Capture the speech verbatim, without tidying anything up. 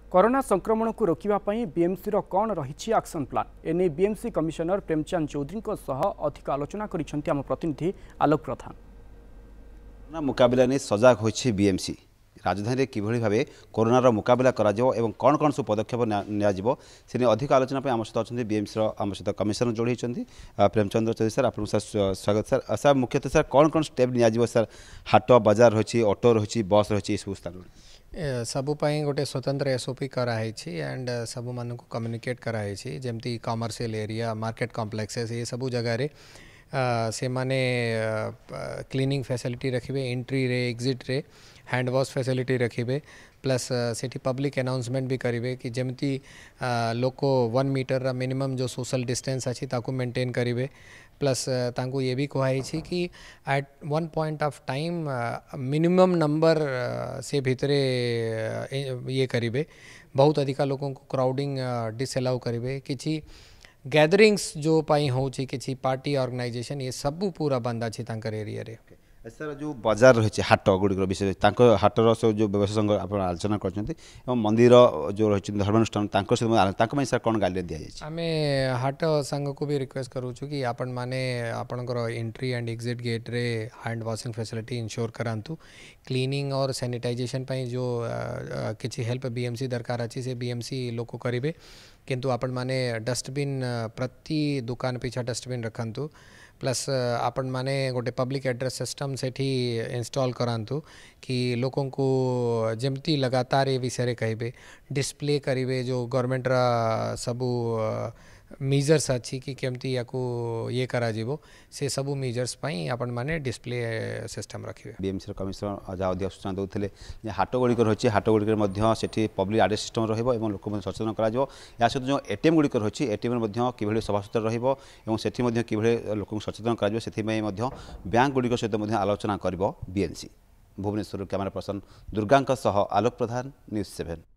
Corona संक्रमण को रोकवा BMC रो कौन रही एक्शन प्लान एने बीएमसी कमिशनर प्रेमचंद चौधरी अधिक आलोचना करिसेंती आम प्रतिनिधि आलोक प्रधान। कोरोना मुकाबला नहीं सजग होइछि बीएमसी राजधानी किभଳି भाबे कोरोनार मुकाबला करा जाओ एवं कौन कौन सब पदक्षेप नियाजिबो से अधिक आलोचना पे आम सहित अच्छा बीएमसी आम सहित कमिशनर जोड़ी प्रेमचंद्र चौधरी सर आपको सर स्वागत सर सर मुख्यतः सर कौन कौन स्टेप नियाजिबो सर हाट बाजार रही ऑटो रही बस रही सब स्थान सबुपाई गोटे स्वतंत्र एसओपी कराई एंड सब मान को कम्युनिकेट कराई जमती कमर्शियल एरिया मार्केट कॉम्प्लेक्सेस ये सब जगह रे से माने क्लीनिंग फैसिलिटी रखिबे एंट्री रे एग्जिट रे हैंड वॉश फैसिलिटी रखिबे प्लस सेठी पब्लिक अनाउंसमेंट भी करिवे कि जमती लोक वन मीटर मिनिमम जो सोशल डिस्टेंस अच्छी ताकू मेंटेन करिवे प्लस तांको ये भी कहाई कि at one point of time minimum number से भितरे ये करिवे बहुत अधिक लोगों को क्राउडिंग डिसअलाउ करिवे किछि गैदरिंग्स जो पाई होची किछि पार्टी ऑर्गेनाइजेशन ये सब पूरा बंद अच्छी तांकर एरिया रे सर जो बाजार रही हाट गुड़िक विषय हाटर सब जो व्यवसाय संघ आप आलोचना कर मंदिर जो रही धर्मानुष्ठान सर कौन गाइडलाइन दि जाए आम हाट संघ को भी रिक्वेस्ट करूँ कि आपण मैंने आपणकर एंट्री एंड एग्जिट गेट रे हैंड वॉशिंग फैसिलिटी इंश्योर करांतु क्लीनिंग और सैनिटाइजेशन पाई जो किसी हेल्प बीएमसी दरकार अच्छी से बीएमसी लोक करेंगे किंतु आपण माने डस्टबिन प्रति दुकान पीछा डस्टबिन रखंतु प्लस आपण माने गोटे पब्लिक एड्रेस सिस्टम सेठी इंस्टॉल करांतु कि लोकों को जमती लगातार ये विषय कहे डिस्प्ले करेंगे जो गवर्नमेंट रा सबू मेजर्स अच्छी कि केमती या को ये करा जीवो से सबू मेजर्स पाई आपण माने डिस्प्ले सिस्टम रखिबे। बीएमसी कमिशनर जहाँ अधिक सूचना देते हाट गुड़िक रही हाट गुड़िक से पब्लिक आड्रेस सिस्टम रही लोक सचेतन करा या सहित जो एटीएम गुड़िक रही एटीएम कि सफासुतर रही कि लोक सचेतन कर बैंक गुड़िक सहित आलोचना कर BMC. Bhubaneswar camera person Durga Alok Pradhan news seven.